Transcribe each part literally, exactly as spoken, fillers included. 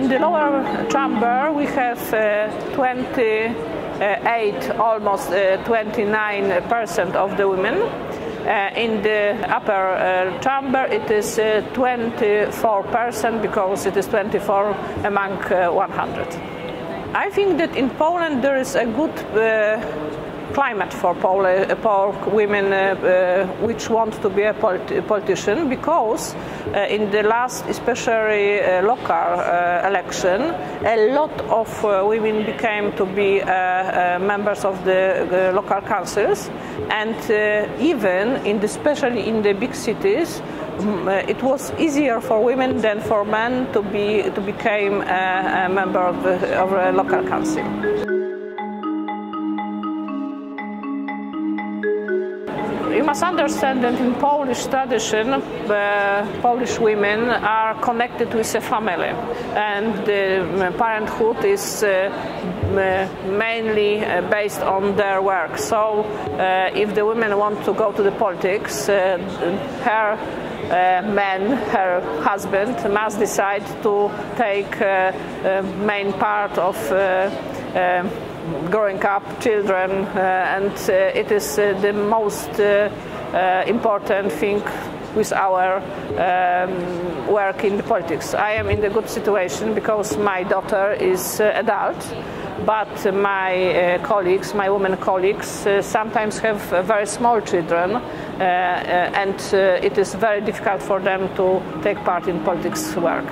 in the lower chamber we have uh, twenty-eight, almost uh, twenty-nine percent of the women. Uh, in the upper uh, chamber it is uh, twenty-four percent, because it is twenty-four among uh, one hundred. I think that in Poland there is a good uh, climate for, Pol for women uh, uh, which want to be a polit politician, because uh, in the last, especially uh, local uh, election, a lot of uh, women became to be uh, uh, members of the uh, local councils, and uh, even in the, especially in the big cities, um, uh, it was easier for women than for men to be to become a, a member of, the, of a local council. You must understand that in Polish tradition, uh, Polish women are connected with a family, and the parenthood is uh, mainly based on their work. So uh, if the women want to go to the politics, uh, her Uh, man, her husband, must decide to take uh, uh, main part of uh, uh, growing up children, uh, and uh, it is uh, the most uh, uh, important thing with our um, work in the politics. I am in the good situation because my daughter is uh, adult, but my uh, colleagues, my women colleagues, uh, sometimes have uh, very small children, uh, uh, and uh, it is very difficult for them to take part in politics work.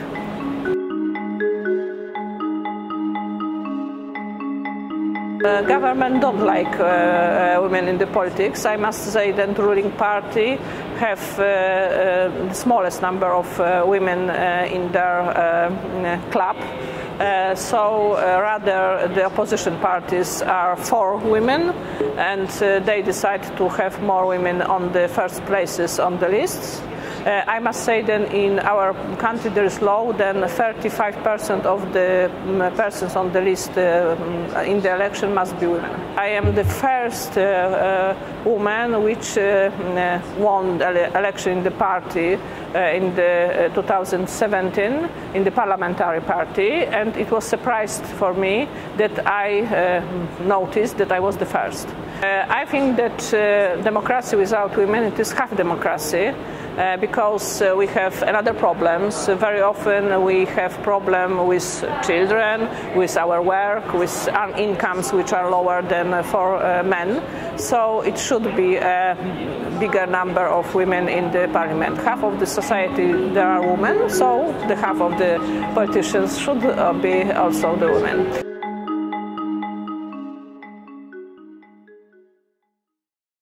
The government don't like uh, women in the politics. I must say that the ruling party have uh, uh, the smallest number of uh, women uh, in their uh, club. Uh, so uh, rather the opposition parties are for women, and uh, they decide to have more women on the first places on the lists. Uh, I must say that in our country there is law that thirty-five percent of the um, persons on the list uh, in the election must be women. I am the first uh, uh, woman which uh, won the election in the party uh, in the uh, two thousand seventeen in the parliamentary party, and it was surprised for me that I uh, noticed that I was the first. Uh, I think that uh, democracy without women, it is half democracy. Uh, because uh, we have another problems. Uh, very often we have problem with children, with our work, with our incomes which are lower than uh, for uh, men. So it should be a bigger number of women in the parliament. Half of the society there are women, so the half of the politicians should uh, be also the women.